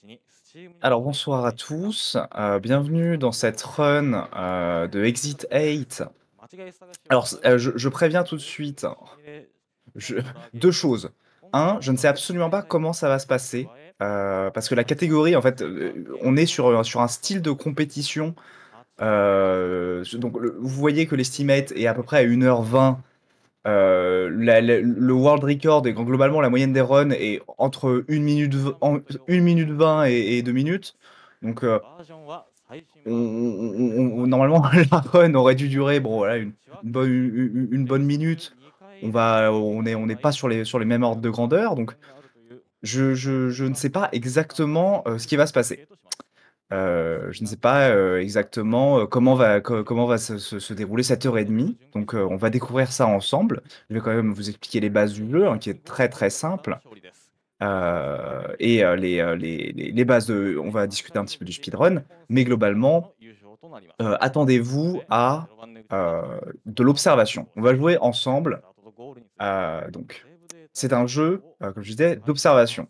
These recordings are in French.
Alors bonsoir à tous, bienvenue dans cette run, de Exit 8. Alors je préviens tout de suite, je 2 choses. Un, je ne sais absolument pas comment ça va se passer, parce que la catégorie en fait, on est sur un style de compétition, donc vous voyez que l'estimate est à peu près à 1h20. Le world record et globalement la moyenne des runs est entre 1 minute 20 et 2 minutes. Donc normalement la run aurait dû durer bon voilà une bonne minute. On n'est pas sur les mêmes ordres de grandeur, donc je ne sais pas exactement, ce qui va se passer. Je ne sais pas, exactement, comment va se dérouler cette heure et demie. Donc, on va découvrir ça ensemble. Je vais quand même vous expliquer les bases du jeu, hein, qui est très, très simple. Et les bases de on va discuter un petit peu du speedrun, mais globalement, attendez-vous à, de l'observation. On va jouer ensemble, donc c'est un jeu, comme je disais, d'observation.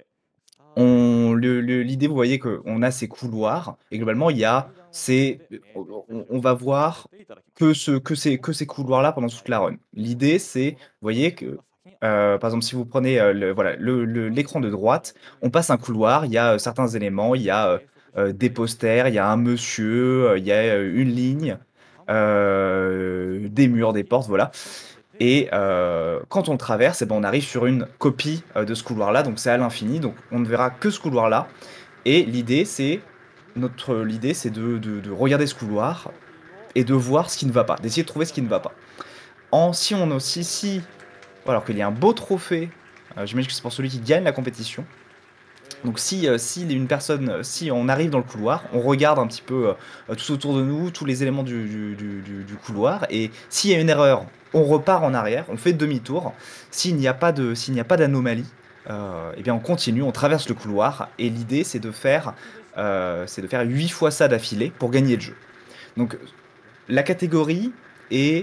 L'idée, vous voyez qu'on a ces couloirs et globalement, il y a on va voir que ces couloirs-là pendant toute la run. L'idée, c'est, vous voyez que, par exemple, si vous prenez, l'écran de droite, on passe un couloir, il y a, certains éléments, il y a, des posters, il y a un monsieur, il y a, une ligne, des murs, des portes, voilà. Et quand on le traverse, et ben, on arrive sur une copie, de ce couloir-là, donc c'est à l'infini, donc on ne verra que ce couloir-là. Et l'idée, c'est de regarder ce couloir et de voir ce qui ne va pas, d'essayer de trouver ce qui ne va pas. Si on aussi, si, alors qu'il y a un beau trophée, j'imagine que c'est pour celui qui gagne la compétition. Donc si une personne, si on arrive dans le couloir, on regarde un petit peu tout autour de nous, tous les éléments du couloir, et s'il y a une erreur, on repart en arrière, on fait demi-tour. S'il n'y a pas d'anomalie, eh bien on continue, on traverse le couloir, et l'idée c'est de faire 8 fois ça d'affilée pour gagner le jeu. Donc la catégorie est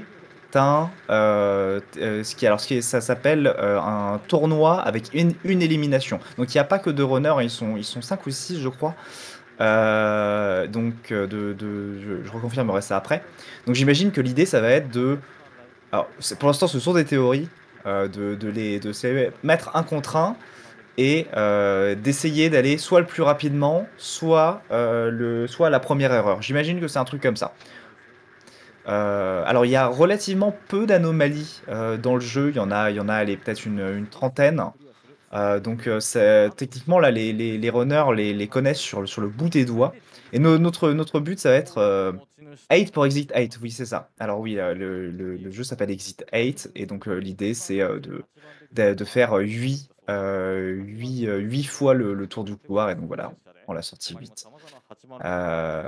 ça s'appelle un tournoi avec une élimination. Donc il n'y a pas que deux runners, ils sont 5 ou 6 je crois. Je reconfirmerai ça après. Donc j'imagine que l'idée ça va être de... Alors pour l'instant ce sont des théories, de se mettre un contre un et d'essayer d'aller soit le plus rapidement, soit la première erreur. J'imagine que c'est un truc comme ça. Alors il y a relativement peu d'anomalies dans le jeu, il y en a allez, peut-être une trentaine. Techniquement là les runners les connaissent sur le bout des doigts. Et notre but ça va être 8 pour Exit 8, oui c'est ça. Alors oui, le jeu s'appelle Exit 8 et donc l'idée c'est de faire 8 fois le tour du couloir et donc voilà, on prend la sortie 8. Euh,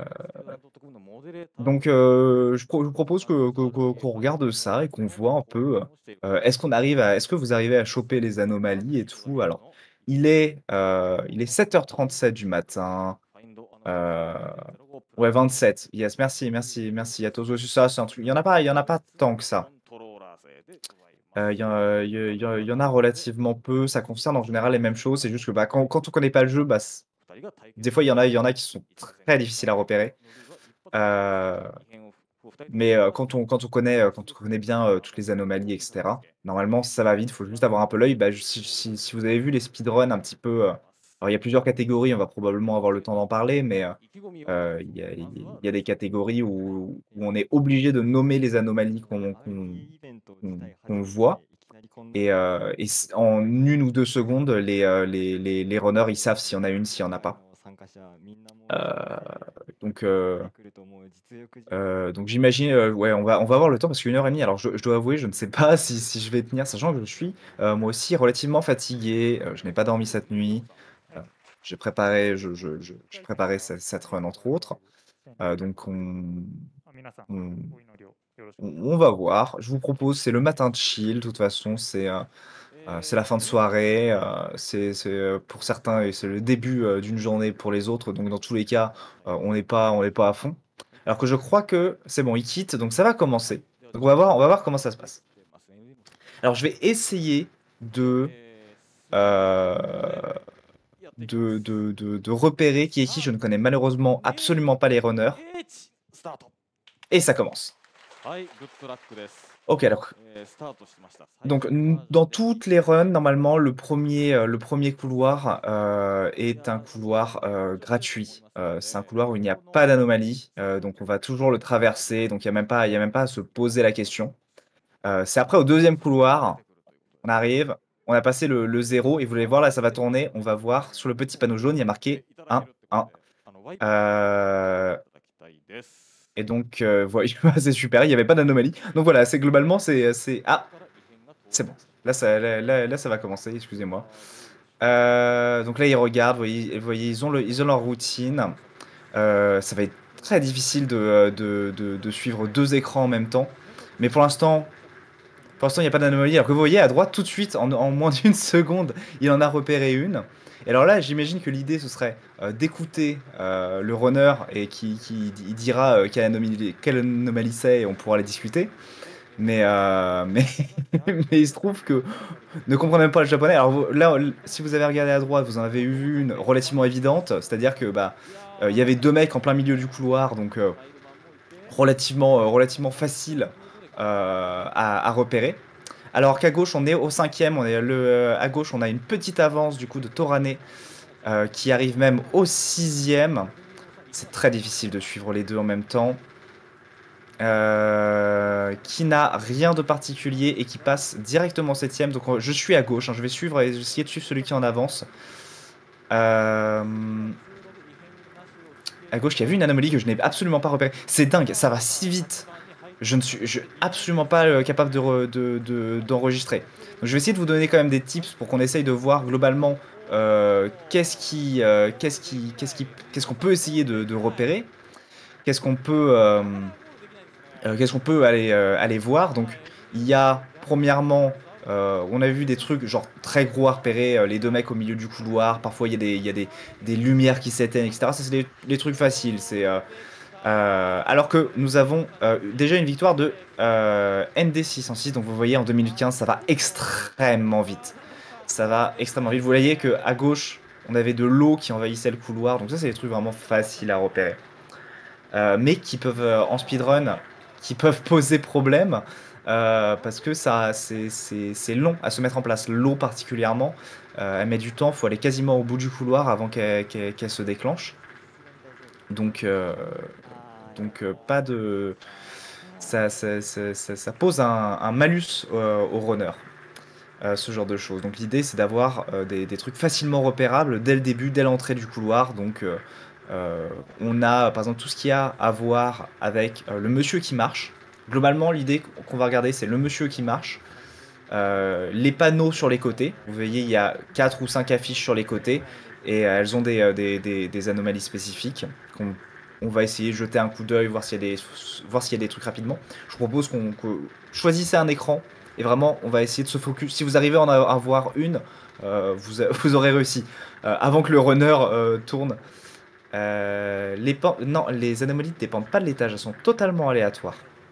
je vous propose qu'on regarde ça et qu'on voit un peu, est-ce que vous arrivez à choper les anomalies et tout? Alors, il est 7h37 du matin, heu, ouais 27, yes, merci, merci, merci Atos. Ça, c'est un truc il y en a pas tant que ça. Il y en a relativement peu, ça concerne en général les mêmes choses, c'est juste que, bah, quand on connaît pas le jeu, bah, des fois il y en a qui sont très difficiles à repérer. Heu Mais quand on connaît bien, toutes les anomalies et cetera, normalement ça va vite, faut juste avoir un peu l'œil. Bah, si vous avez vu les speedruns un petit peu, alors il y a plusieurs catégories, on va probablement avoir le temps d'en parler, mais il y a des catégories où on est obligé de nommer les anomalies qu'on voit et en 1 ou 2 secondes, les runners, ils savent s'il y en a une, s'il y en a pas. Heu, donc heu donc j'imagine, ouais, on va avoir le temps parce qu'une heure et demie. Alors je dois avouer, je ne sais pas si je vais tenir, sachant que je suis, moi aussi relativement fatigué, je n'ai pas dormi cette nuit, heu, j'ai préparé cette run entre autres, donc on on va voir. Je vous propose, c'est le matin chill, de toute façon, c'est la fin de soirée, pour certains et c'est le début, d'une journée pour les autres, donc dans tous les cas, on n'est pas à fond. Alors que je crois que c'est bon, il quitte, donc ça va commencer. Donc on va voir comment ça se passe. Alors je vais essayer de, heu, de repérer qui est qui. Je ne connais malheureusement absolument pas les runners. Et ça commence. OK, alors donc dans toutes les runs, normalement, le premier couloir, est un couloir, gratuit. C'est un couloir où il n'y a pas d'anomalie, donc on va toujours le traverser, donc il y a même pas à se poser la question. C'est après au deuxième couloir, on arrive, on a passé le 0 et vous allez voir là, ça va tourner, on va voir sur le petit panneau jaune, il y a marqué 1, 1. Et donc voyez, c'est super, il y avait pas d'anomalie. Donc voilà, c'est globalement, ah! C'est bon. Là, ça va commencer, excusez-moi. Donc là, ils regardent, vous voyez, ils ont leur routine. Ça va être très difficile de suivre 2 écrans en même temps. Mais pour l'instant, il y a pas d'anomalie. Alors que vous voyez à droite, tout de suite, en moins d'une seconde, il en a repéré une. Et alors là, j'imagine que l'idée, ce serait d'écouter le runner et il dira quelle anomalie c'est et on pourra la discuter. Mais mais il se trouve que ne comprenez même pas le japonais. Alors là, si vous avez regardé à droite, vous en avez eu une relativement évidente, c'est-à-dire que bah il y avait 2 mecs en plein milieu du couloir, donc relativement facile à repérer. Alors qu'à gauche, on est au 5e, à gauche, on a une petite avance du coup de Torane qui arrive même au 6e. C'est très difficile de suivre les deux en même temps. Qui n'a rien de particulier et qui passe directement 7ème. Donc je suis à gauche, hein, je vais suivre et essayer de suivre celui qui en avance. À gauche, il y a vu une anomalie que je n'ai absolument pas repérée. C'est dingue, ça va si vite. Je ne suis absolument pas capable d'enregistrer. Donc je vais essayer de vous donner quand même des tips pour qu'on essaye de voir globalement qu'est-ce qu'on peut essayer de repérer, qu'est-ce qu'on peut aller voir. Donc il y a premièrement, on a vu des trucs genre très gros à repérer, les 2 mecs au milieu du couloir, parfois il y a des lumières qui s'éteignent, etc. Ça c'est les trucs faciles, alors que nous avons déjà une victoire de ND606, donc vous voyez en 2 minutes 15 ça va extrêmement vite. Ça va extrêmement vite. Vous voyez qu'à gauche on avait de l'eau qui envahissait le couloir, donc ça c'est des trucs vraiment faciles à repérer. Mais qui peuvent en speedrun, qui peuvent poser problème parce que c'est long à se mettre en place. L'eau particulièrement, elle met du temps, il faut aller quasiment au bout du couloir avant qu'elle se déclenche. Donc pas de... Ça pose un malus au runner, ce genre de choses. Donc l'idée c'est d'avoir des trucs facilement repérables dès le début, dès l'entrée du couloir. Donc on a par exemple tout ce qu'il y a à voir avec le monsieur qui marche. Globalement, l'idée qu'on va regarder, c'est le monsieur qui marche. Les panneaux sur les côtés. Vous voyez, il y a 4 ou 5 affiches sur les côtés et elles ont des anomalies spécifiques. On va essayer de jeter un coup d'œil, voir s'il y a des trucs rapidement. Je vous propose que choisissez un écran et vraiment, on va essayer de se focus. Si vous arrivez à en avoir une, vous aurez réussi. Avant que le runner tourne. Non, les anomalies ne dépendent pas de l'étage, elles sont totalement aléatoires.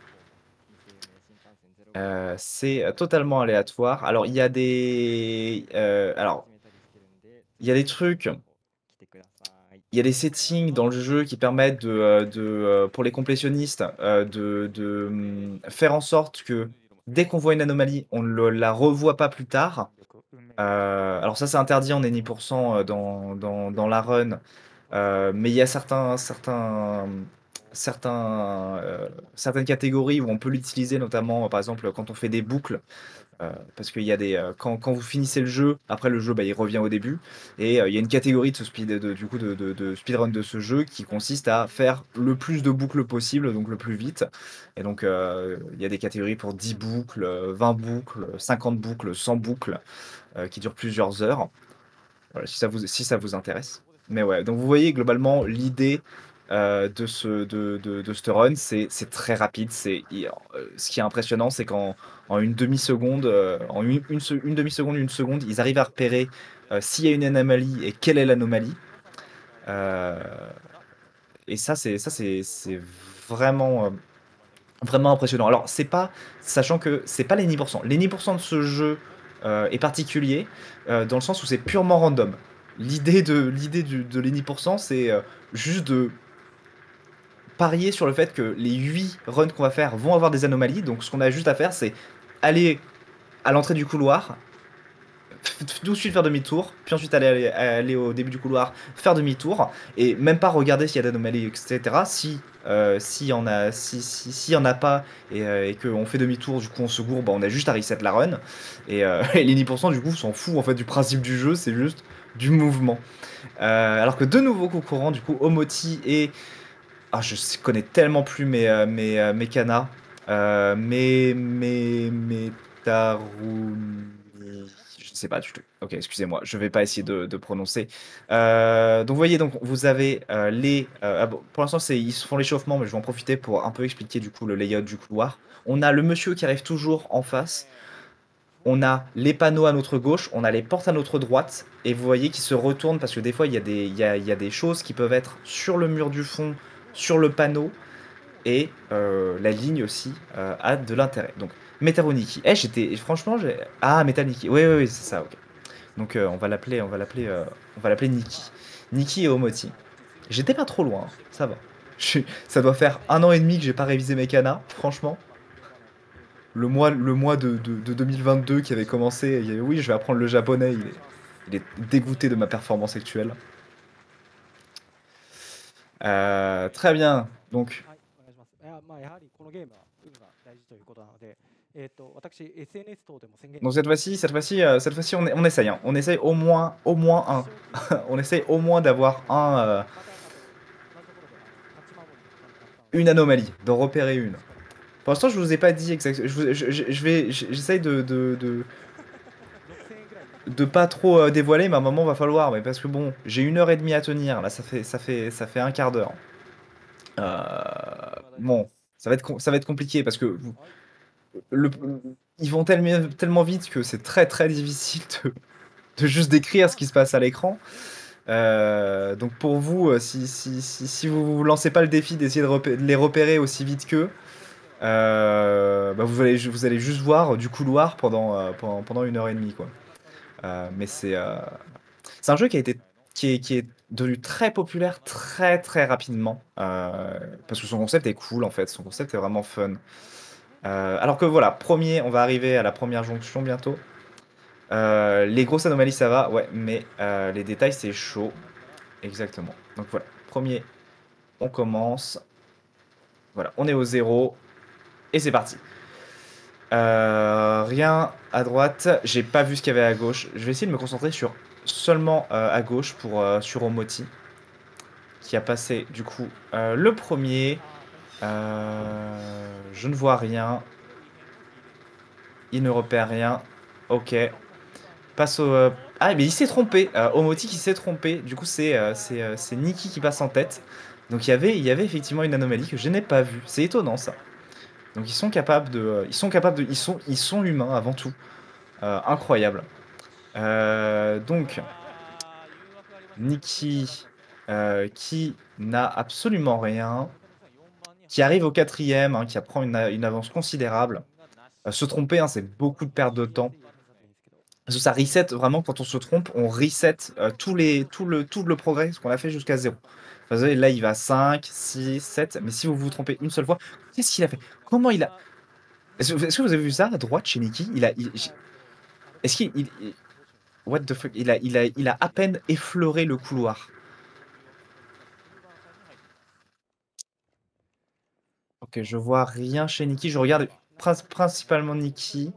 C'est totalement aléatoire. Alors, il y a des trucs, il y a des settings dans le jeu qui permettent pour les complétionnistes, faire en sorte que dès qu'on voit une anomalie, on ne la revoit pas plus tard. Alors ça, c'est interdit en Any% dans la run. Mais il y a certaines catégories où on peut l'utiliser, notamment par exemple quand on fait des boucles, parce qu'il y a quand vous finissez le jeu, après le jeu bah, il revient au début, et il y a une catégorie du coup de speedrun de ce jeu qui consiste à faire le plus de boucles possible, donc le plus vite. Et donc il y a des catégories pour 10 boucles, 20 boucles, 50 boucles, 100 boucles, qui durent plusieurs heures. Voilà, si ça vous intéresse. Mais ouais, donc vous voyez globalement l'idée de ce run, c'est très rapide. Ce qui est impressionnant, c'est qu'en une demi-seconde, une demi-seconde, une seconde, ils arrivent à repérer s'il y a une anomalie et quelle est l'anomalie. Euh, et c'est vraiment, vraiment impressionnant. Alors, sachant que c'est pas les 10%. Les 10% de ce jeu est particulier dans le sens où c'est purement random. L'idée de l'Eni%, c'est juste de parier sur le fait que les 8 runs qu'on va faire vont avoir des anomalies. Donc ce qu'on a juste à faire, c'est aller à l'entrée du couloir, tout de suite faire demi-tour, puis ensuite aller au début du couloir, faire demi-tour, et même pas regarder s'il y a d'anomalies, etc. S'il y en a, s'il y en a pas, et qu'on fait demi-tour, du coup on se gourbe, bah, on a juste à reset la run. Et les 10% du coup s'en fout en fait du principe du jeu, c'est juste du mouvement. Alors que deux nouveaux concurrents, du coup Omoti et... Ah, connais tellement plus mes kanas. Taruni. Je ne sais pas du tout. Ok, excusez-moi, je vais pas essayer de prononcer. Donc, vous voyez, donc, vous avez ah bon, pour l'instant, ils se font l'échauffement, mais je vais en profiter pour un peu expliquer du coup le layout du couloir. On a le monsieur qui arrive toujours en face. On a les panneaux à notre gauche, on a les portes à notre droite, et vous voyez qu'ils se retournent parce que des fois, il y a des choses qui peuvent être sur le mur du fond, sur le panneau, et la ligne aussi a de l'intérêt. Donc, Metaroniki. Franchement, ah, Metalniki. Oui, oui, oui, c'est ça, ok. Donc, on va l'appeler Nikki. Nikki et Omoti. J'étais pas trop loin, hein, ça va. Ça doit faire 1 an et demi que j'ai pas révisé mes kanas, franchement. Le mois de 2022 qui avait commencé, oui, je vais apprendre le japonais, il est dégoûté de ma performance actuelle. Très bien, donc cette fois-ci, on essaye, hein. On essaye au moins un. On essaye au moins d'avoir une anomalie, d'en repérer une. Pour l'instant, je vous ai pas dit exactement. J'essaye de pas trop dévoiler, mais à un moment va falloir. Mais parce que bon, j'ai 1 heure et demie à tenir. Là, ça fait un quart d'heure. Bon, ça va être compliqué parce que le, ils vont tellement vite que c'est très très difficile de juste décrire ce qui se passe à l'écran. Donc pour vous, si vous vous lancez pas le défi d'essayer de les repérer aussi vite qu'eux, bah vous allez juste voir du couloir pendant 1 heure et demie, quoi. Mais c'est un jeu qui est devenu très populaire très très rapidement. Parce que son concept est cool en fait, son concept est vraiment fun. Alors que voilà, on va arriver à la première jonction bientôt. Les grosses anomalies ça va, ouais, mais les détails c'est chaud. Exactement. Donc voilà, premier, on commence. Voilà, on est au 0. Et c'est parti. Rien à droite. J'ai pas vu ce qu'il y avait à gauche. Je vais essayer de me concentrer seulement à gauche sur Omoti. Qui a passé du coup le premier. Je ne vois rien. Il ne repère rien. Ok. Passe au... Ah, mais il s'est trompé. Omoti qui s'est trompé. Du coup, c'est Nikki qui passe en tête. Donc il y avait effectivement une anomalie que je n'ai pas vue. C'est étonnant ça. Donc ils sont humains avant tout. Incroyable. Donc Nikki qui n'a absolument rien, qui arrive au quatrième, hein, qui prend une avance considérable. Se tromper, hein, c'est beaucoup de perte de temps. Parce que ça reset vraiment quand on se trompe, on reset tout le progrès qu'on a fait jusqu'à 0. Vous voyez, là il va 5, 6, 7, mais si vous vous trompez une seule fois, qu'est-ce qu'il a fait? Comment il a... Est-ce que vous avez vu ça à droite chez Nikki? Est-ce what the fuck? Il a à peine effleuré le couloir. Ok, je vois rien chez Nikki. Je regarde principalement Nikki.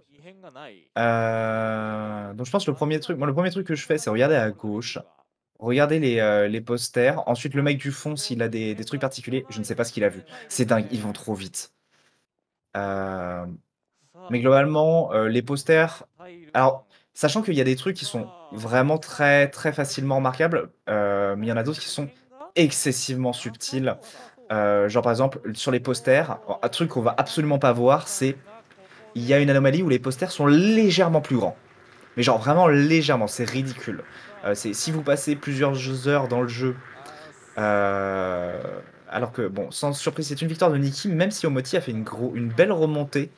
Donc je pense que le premier truc que je fais, c'est regarder à gauche. Regarder les posters. Ensuite, le mec du fond, s'il a des trucs particuliers, je ne sais pas ce qu'il a vu. C'est dingue, ils vont trop vite. Euh, Mais globalement, les posters. Alors, sachant qu'il y a des trucs qui sont vraiment très très facilement remarquables, mais il y en a d'autres qui sont excessivement subtils. Genre par exemple, sur les posters, un truc qu'on va absolument pas voir, c'est il y a une anomalie où les posters sont légèrement plus grands. Mais genre vraiment légèrement, c'est ridicule. Si vous passez plusieurs heures dans le jeu, euh, alors que bon, sans surprise, c'est une victoire de Nikki, même si Omoti a fait une belle remontée.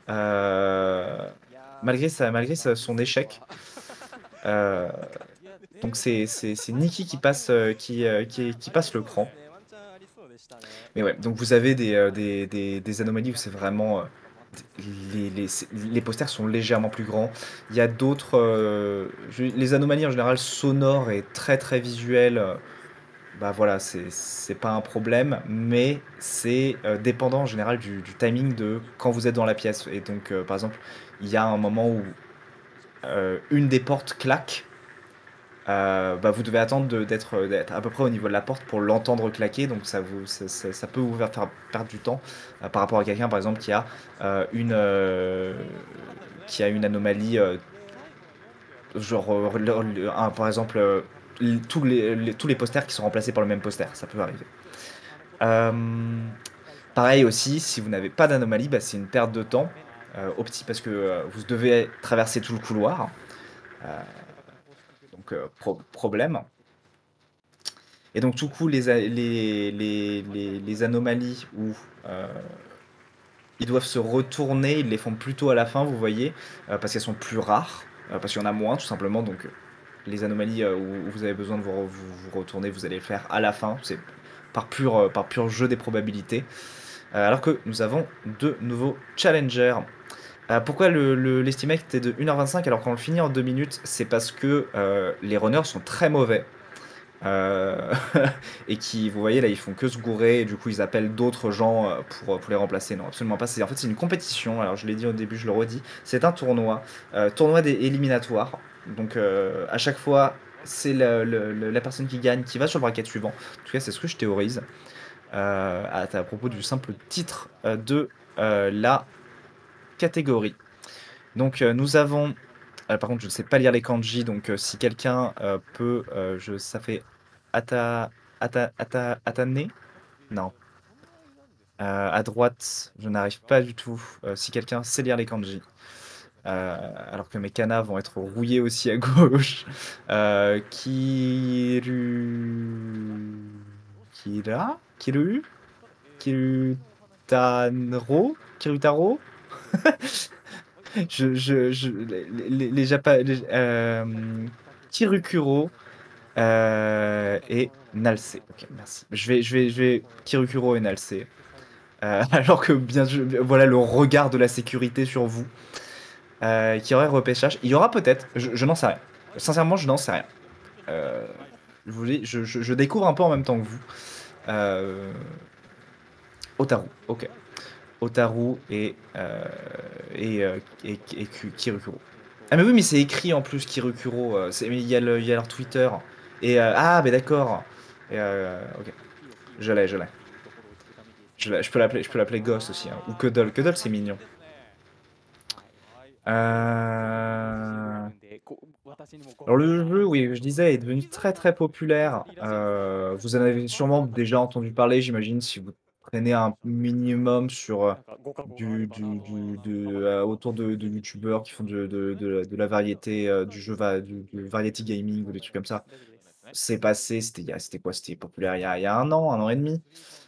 Euh, Malgré son échec. Euh, Donc c'est Nikki qui passe, qui passe le cran. Mais ouais, donc vous avez des anomalies où c'est vraiment, les posters sont légèrement plus grands. Il y a d'autres, les anomalies en général sonores et très, très visuelles, bah, voilà, c'est pas un problème, mais c'est, dépendant en général du timing de quand vous êtes dans la pièce et donc, par exemple, il y a un moment où, une des portes claque, bah, vous devez attendre d'être à peu près au niveau de la porte pour l'entendre claquer, donc ça peut vous faire perdre du temps, par rapport à quelqu'un, par exemple, heu, une, heu, qui a une anomalie, genre, par exemple, tous les posters qui sont remplacés par le même poster, ça peut arriver. Hem, Pareil aussi, si vous n'avez pas d'anomalie, bah, c'est une perte de temps, parce que, vous devez traverser tout le couloir, heu, donc problème. Et donc du coup, les anomalies où, heu, ils doivent se retourner, ils les font plutôt à la fin, vous voyez? Parce qu'elles sont plus rares, parce qu'il y en a moins tout simplement, donc les anomalies, où vous avez besoin de vous retourner, vous allez le faire à la fin. C'est par pur jeu des probabilités. Alors que nous avons 2 nouveaux challengers. Pourquoi l'estimate est de 1h25 alors qu'on le finit en 2 minutes? C'est parce que, les runners sont très mauvais. Heu et qui, vous voyez là, ils font que se gourer et du coup, ils appellent d'autres gens, pour les remplacer. Non, absolument pas. C'est une compétition. Alors je l'ai dit au début, je le redis, c'est un tournoi, tournoi des éliminatoires. Donc à chaque fois, c'est la personne qui gagne qui va sur le bracket suivant. En tout cas, c'est ce que je théorise, à propos du simple titre, de, la catégorie. Donc nous avons par contre, je ne sais pas lire les kanji, donc si quelqu'un, peut, ça fait Atane? Non. À droite, je n'arrive pas du tout, si quelqu'un sait lire les kanji. Alors que mes kanas vont être rouillés aussi à gauche. Kiru? Kirutaro? Les japa les Kirukuro, et Nalsé. OK, merci. Je vais Kirukuro et Nalsé, alors que bien sûr, voilà le regard de la sécurité sur vous, qu'il y aurait repêchage. Il y aura peut-être, je n'en sais rien. Sincèrement, je n'en sais rien. Heu, je vous dis, je découvre un peu en même temps que vous. Heu, Otaru, OK. Otaru et Kirukuro. Ah mais oui, mais c'est écrit en plus Kirukuro, mais il y a leur Twitter et ah mais d'accord et OK. Je l'ai. Je peux l'appeler Gosse aussi, hein, ou Cuddle. Cuddle, c'est mignon. Alors le jeu, oui, je disais, est devenu très, très populaire. Vous en avez sûrement déjà entendu parler, j'imagine, si vous traînez un minimum sur, autour de youtubeurs qui font de la variété, du variety gaming ou des trucs comme ça. C'est passé, c'était quoi? C'était populaire il y a 1 an, 1 an et demi.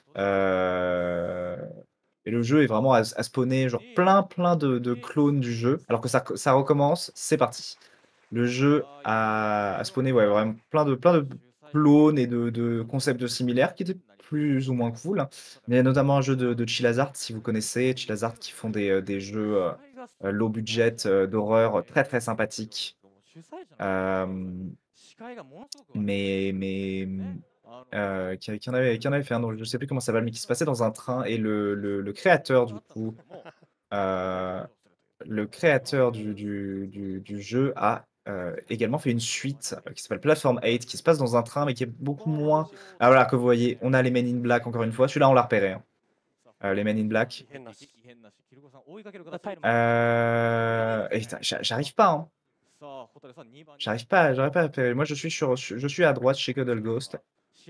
Heu et le jeu est vraiment à spawner genre plein de clones du jeu, alors que ça recommence, c'est parti. Le jeu a spawné, ouais, vraiment plein de clones et de concepts similaires qui étaient plus ou moins cool, hein. Mais il y a notamment un jeu de Chillazart, si vous connaissez. Chillazart qui font des jeux, low budget, d'horreur, très, très sympathiques. Hem, qui en avait fait un, donc je sais plus comment ça s'appelle, mais qui se passait dans un train et le créateur du coup, heu le créateur du jeu a, également fait une suite, qui s'appelle Platform 8 qui se passe dans un train, mais qui est beaucoup moins, ah voilà, que vous voyez, on a les Men in Black encore une fois, celui-là on l'a repéré, hein, les Men in Black. Et putain, j'arrive pas, hein, j'arrive pas à repérer. Moi je suis à droite chez Cuddle Ghost.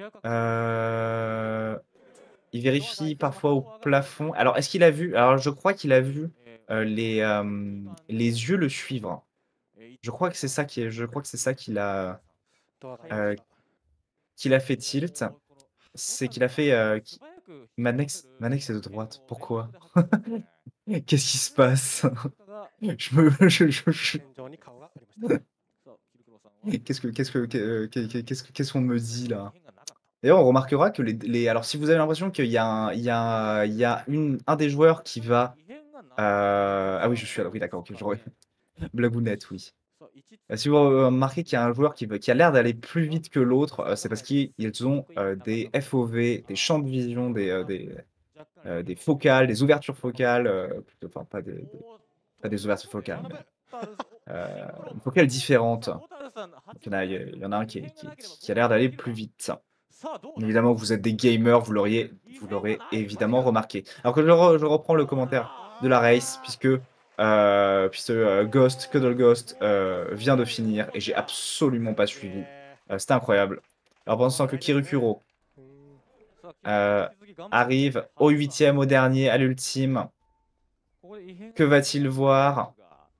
Heu, il vérifie parfois au plafond. Alors est-ce qu'il a vu, alors je crois qu'il a vu, les yeux le suivre. Je crois que c'est ça heu, qui l'a fait tilt. C'est qu'il a fait, Manex est de droite. Pourquoi? Qu'est-ce qui se passe? Je me je Qu'est-ce qu'on me dit là? D'ailleurs, on remarquera que alors si vous avez l'impression qu'il y a il y a un des joueurs qui va, ah oui, je suis là, oui d'accord, OK, j'aurais blagounette, oui. Si vous remarquez qu'il y a un joueur qui a l'air d'aller plus vite que l'autre, c'est parce qu'ils ont, des FOV, des champs de vision, des focales, des ouvertures focales, plutôt, enfin pas des ouvertures focales, mais, une focale différente. Donc il y en a un qui a l'air d'aller plus vite. Évidemment, vous êtes des gamers, vous l'aurez évidemment remarqué. Alors que je reprends le commentaire de la race puisque Ghost, Cuddle Ghost, vient de finir et j'ai absolument pas suivi. C'était incroyable. Alors pensant que Kirukuro, heu, arrive au 8e, au dernier, à l'ultime. Que va-t-il voir?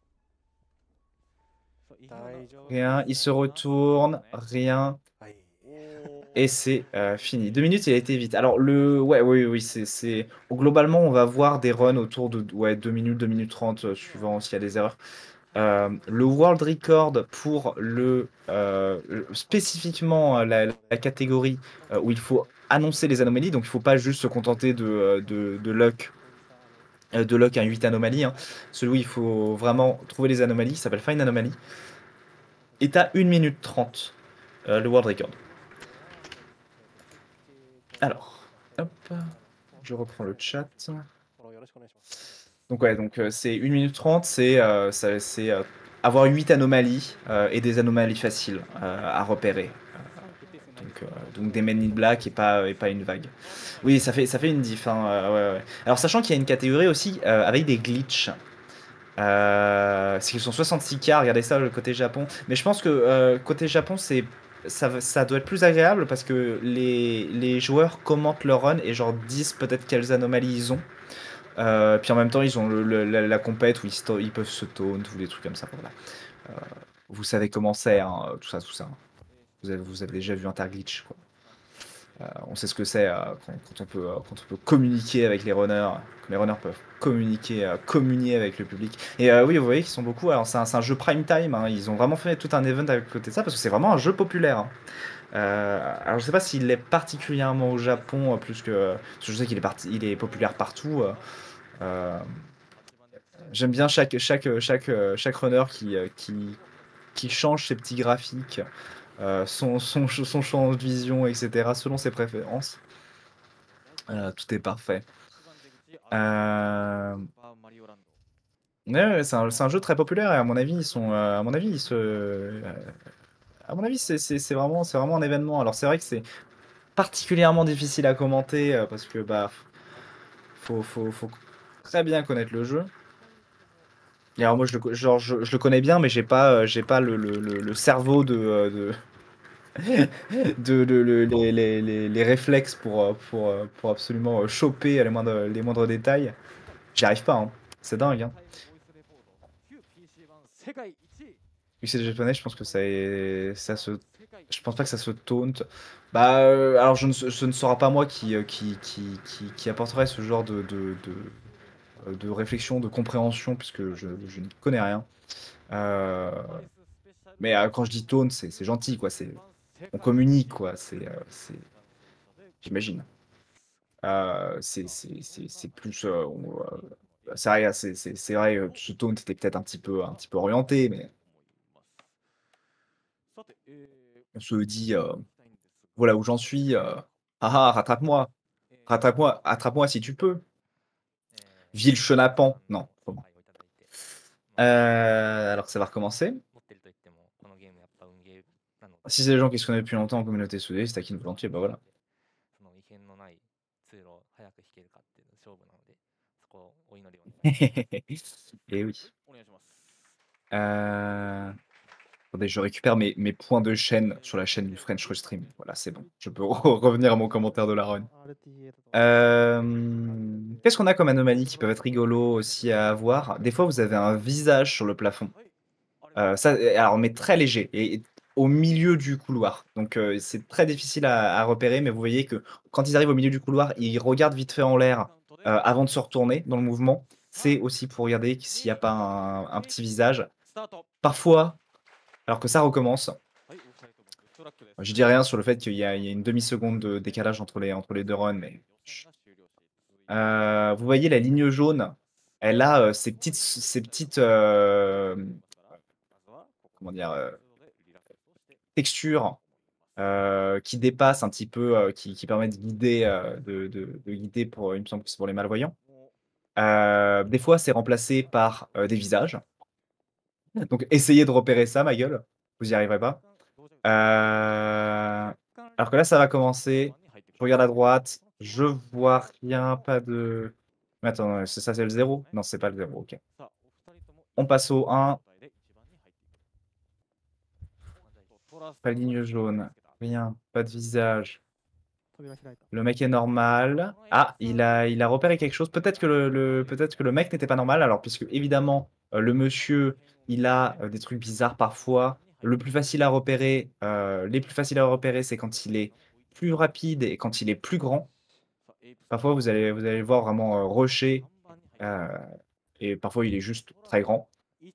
Rien, il se retourne, rien. Et c'est, fini. 2 minutes, il a été vite. Alors ouais, oui, oui, globalement, on va voir des runs autour de ouais, 2 minutes, 2 minutes 30, suivant s'il y a des erreurs. Le world record pour spécifiquement, la catégorie, où il faut annoncer les anomalies, donc il faut pas juste se contenter de luck à 8 anomalies, hein. Celui où il faut vraiment trouver les anomalies, il s'appelle Find Anomaly, est à 1 minute 30, le world record. Alors, hop, je reprends le chat. Donc ouais, donc c'est 1 minute 30, avoir 8 anomalies, et des anomalies faciles, à repérer. Donc des Men in Black et pas une vague. Oui, ça fait une diff, hein, ouais, ouais. Alors sachant qu'il y a une catégorie aussi, avec des glitches. C'est qu'ils sont 66K, regardez ça, le côté Japon. Mais je pense que, côté Japon, ça doit être plus agréable parce que les joueurs commentent leur run et genre disent peut-être quelles anomalies ils ont. Puis en même temps, ils ont la compète où ils peuvent se taunt ou des trucs comme ça. Voilà. Vous savez comment c'est, hein, tout ça, tout ça. Vous avez déjà vu Interglitch, quoi. On sait ce que c'est quand on peut communiquer avec les runners, que les runners peuvent communier avec le public. Et oui, vous voyez qu'ils sont beaucoup. Alors c'est un jeu prime time, hein, ils ont vraiment fait tout un event à côté de ça parce que c'est vraiment un jeu populaire, hein. Alors je sais pas s'il est particulièrement au Japon, parce que je sais il est populaire partout. Euh, J'aime bien chaque runner qui change ses petits graphiques, son champ de vision, etc., selon ses préférences. Tout est parfait. Euh, Ouais, ouais, c'est un jeu très populaire et à mon avis, à mon avis, à mon avis, c'est vraiment un événement. Alors c'est vrai que c'est particulièrement difficile à commenter parce que bah, faut très bien connaître le jeu. Et alors moi, je le connais bien, mais j'ai pas le cerveau les réflexes pour absolument choper les moindres détails. J'y arrive pas, hein. C'est dingue, hein. Vu que c'est des japonais, je pense que je pense pas que ça se taunt. Bah, alors ce ne sera pas moi qui apporterai ce genre de réflexion, de compréhension, puisque je n'y connais rien. Euh, mais quand je dis taunt, c'est gentil, quoi. On communique, quoi. J'imagine. C'est plus, c'est vrai, c'est vrai, ce taunt était peut-être un petit peu orienté, mais on se dit, voilà où j'en suis, ah, rattrape-moi, rattrape-moi, attrape-moi si tu peux. Ville chenapan, non, comment? Alors ça va recommencer. Si c'est des gens qui se connaissent depuis longtemps en communauté soudée, c'est taquine volontiers, bah voilà. Et oui. Attendez, je récupère mes points de chaîne sur la chaîne du French Restream. Voilà, c'est bon. Je peux revenir à mon commentaire de la run. Qu'est-ce qu'on a comme anomalies qui peuvent être rigolos aussi à avoir? Des fois, vous avez un visage sur le plafond. Alors mais très léger et au milieu du couloir. Donc c'est très difficile à repérer, mais vous voyez que quand ils arrivent au milieu du couloir, ils regardent vite fait en l'air, avant de se retourner dans le mouvement. C'est aussi pour regarder s'il y a pas un petit visage. Parfois, alors que ça recommence. Je dis rien sur le fait qu'il y a une demi-seconde de décalage entre les 2 runs, mais vous voyez la ligne jaune, elle a, ces petites, comment dire? Textures, qui dépassent un petit peu, qui permettent de guider, de guider pour, il me semble que c'est pour les malvoyants. Des fois, c'est remplacé par, des visages. Donc essayez de repérer ça, ma gueule, vous y arriverez pas. Alors que là, ça va commencer. Je regarde à droite, je vois rien, pas de mais attends, c'est ça, c'est le 0? Non, c'est pas le 0, OK. On passe au 1, pas de ligne jaune, rien, pas de visage. Le mec est normal. Ah, il a repéré quelque chose. Peut-être que peut-être que le mec n'était pas normal. Alors puisque évidemment, le monsieur, il a, des trucs bizarres parfois. Le plus facile à repérer, les plus faciles à repérer, c'est quand il est plus rapide et quand il est plus grand. Parfois, vous allez le voir vraiment, rusher, heu et parfois il est juste très grand.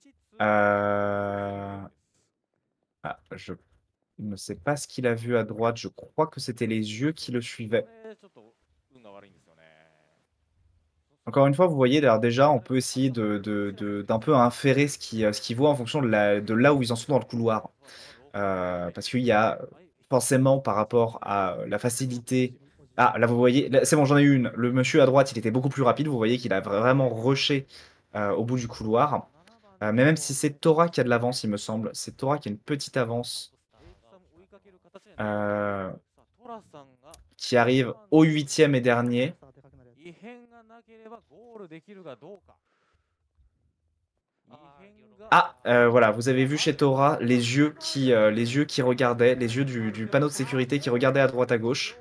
Ah, je ne sais pas ce qu'il a vu à droite. Je crois que c'était les yeux qui le suivaient. Encore une fois, vous voyez, alors déjà, on peut essayer d'un peu inférer ce qu'il voit en fonction de là où ils en sont dans le couloir. Parce qu'il y a, forcément par rapport à, la facilité ah, là, vous voyez, là, c'est bon, j'en ai eu une. Le monsieur à droite, il était beaucoup plus rapide. Vous voyez qu'il a vraiment rushé, au bout du couloir. Mais même si c'est Thora qui a de l'avance, il me semble. C'est Thora qui a une petite avance, heu, qui arrive au 8e et dernier. Ah, voilà, vous avez vu chez Thora les yeux qui regardaient, les yeux du panneau de sécurité qui regardaient à droite, à gauche.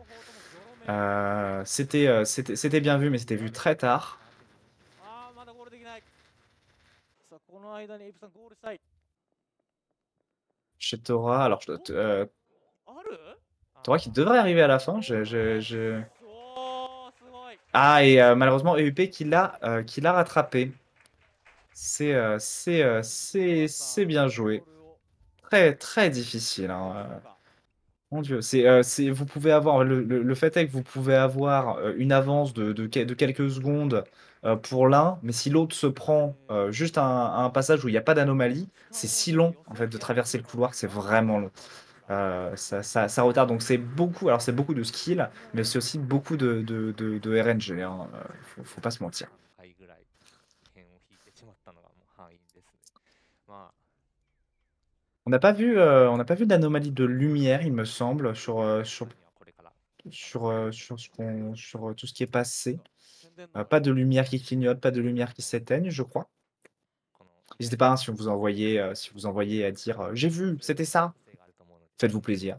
C'était bien vu, mais c'était vu très tard. Chez Thora, alors je te Thora qui devrait arriver à la fin, je ah et malheureusement EUP qui l'a rattrapé. C'est bien joué. Très, très difficile, hein, mon Dieu, c'est vous pouvez avoir le fait est que vous pouvez avoir, une avance de quelques secondes, pour l'un, mais si l'autre se prend, juste un passage où il y a pas d'anomalie, c'est si long, en fait, de traverser le couloir, c'est vraiment long. Ça retarde donc c'est beaucoup de skill, mais c'est aussi beaucoup de RNG, hein, faut pas se mentir. On n'a pas vu d'anomalie de lumière, il me semble, sur tout ce qui est passé. Pas de lumière qui clignote, pas de lumière qui s'éteigne, je crois. N'hésitez pas, hein, si vous envoyez à dire, «J'ai vu, c'était ça!» Faites-vous plaisir.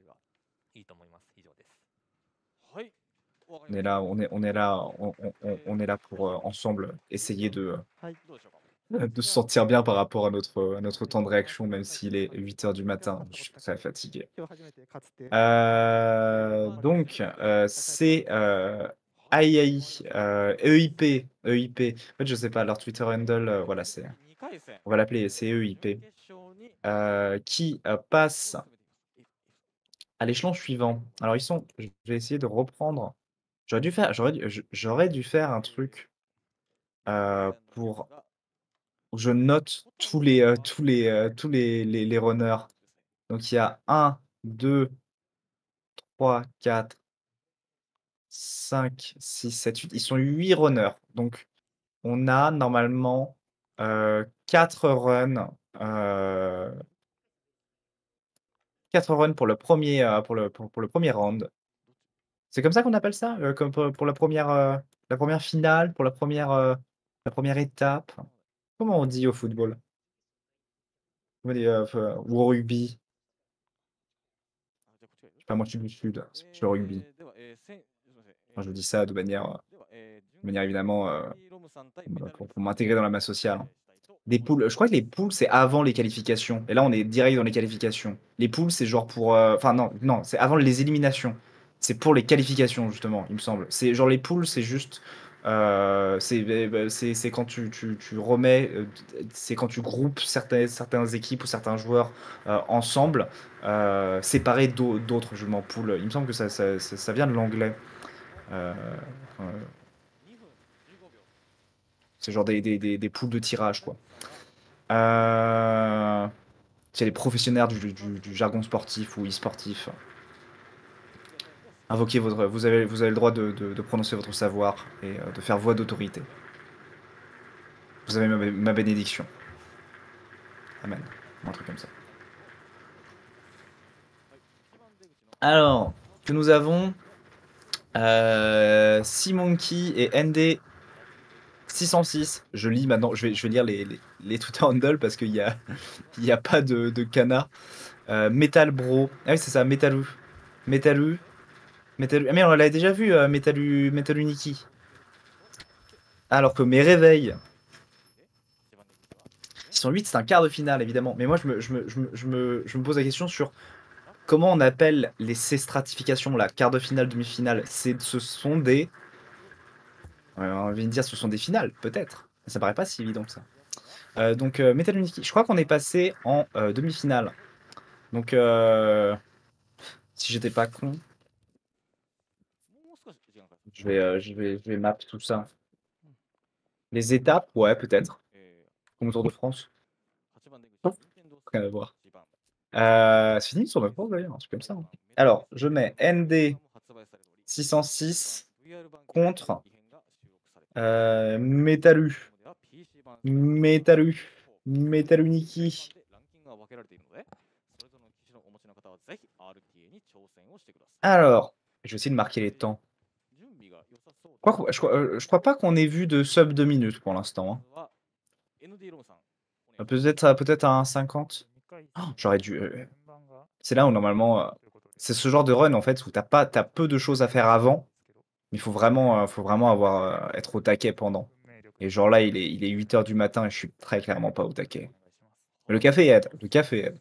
On est là pour, ensemble essayer de se sentir bien par rapport à notre temps de réaction, même s'il est 8 heures du matin. Je suis très fatigué. Donc, c'est, AI, EIP. En fait, je sais pas, leur Twitter handle, voilà, c'est on va l'appeler, c'est EIP, qui, passe à l'échelon suivant. Alors ils sont je vais essayer de reprendre j'aurais dû faire un truc, pour où je note tous les runners. Donc il y a 1, 2, 3, 4, 5, 6, 7, 8. Ils sont 8 runners. Donc on a normalement, 4 runs, 4 runs pour le premier pour le 1er round. C'est comme ça qu'on appelle ça? Comme pour la première finale, pour la première étape? Comment on dit au football? Comment on dit, ou au rugby? Je sais pas, moi je suis du sud, c'est plus le rugby. Enfin, je dis ça de manière évidemment, pour m'intégrer dans la masse sociale, hein. Des poules, je crois que les poules, c'est avant les qualifications et là, on est direct dans les qualifications. Les poules, c'est genre pour, enfin non, c'est avant les éliminations. C'est pour les qualifications justement, il me semble. C'est genre les poules, c'est juste C'est quand tu remets, c'est quand tu groupes certaines équipes ou certains joueurs, ensemble, séparés d'autres jeux en poule. Il me semble que ça vient de l'anglais. Heu, enfin, c'est genre des poules de tirage, quoi. C'est les professionnels du jargon sportif ou e-sportif. Invoquez votre vous avez le droit de prononcer votre savoir et de faire voix d'autorité. Vous avez ma bénédiction. Amen. Un truc comme ça. Alors, que nous avons Monkey et ND 606. Je lis maintenant, je vais lire les Twitter handle parce qu'il y a, il y a pas de cana. Metal Bro. Ah oui, c'est ça, Metalu. Metalu. Metalu. Ah mais on l'avait déjà vu, Metalu Nikki. Alors que mes réveils. 608, c'est un quart de finale, évidemment. Mais moi, je me pose la question sur comment on appelle ces stratifications là, quart de finale, demi-finale. Ce sont des. On vient de dire ce sont des finales, peut-être. Ça paraît pas si évident que ça. Donc, Metal Unity, je crois qu'on est passé en demi-finale. Donc, si j'étais pas con, je vais map tout ça. Les étapes, ouais, peut-être. Comme au Tour de France. Rien à voir. C'est fini sur notre France d'ailleurs, c'est comme ça. Hein. Alors, je mets ND 606 contre Metalu. Metalu. Metaluniki. Alors, je vais essayer de marquer les temps. Je crois pas qu'on ait vu de sub 2 minutes pour l'instant. Hein. Peut-être à 1,50. Oh, j'aurais dû. C'est là où normalement. C'est ce genre de run en fait où t'as peu de choses à faire avant. Mais faut vraiment être au taquet pendant. Et genre là, il est 8 h du matin et je suis très clairement pas au taquet. Le café aide. Le café aide.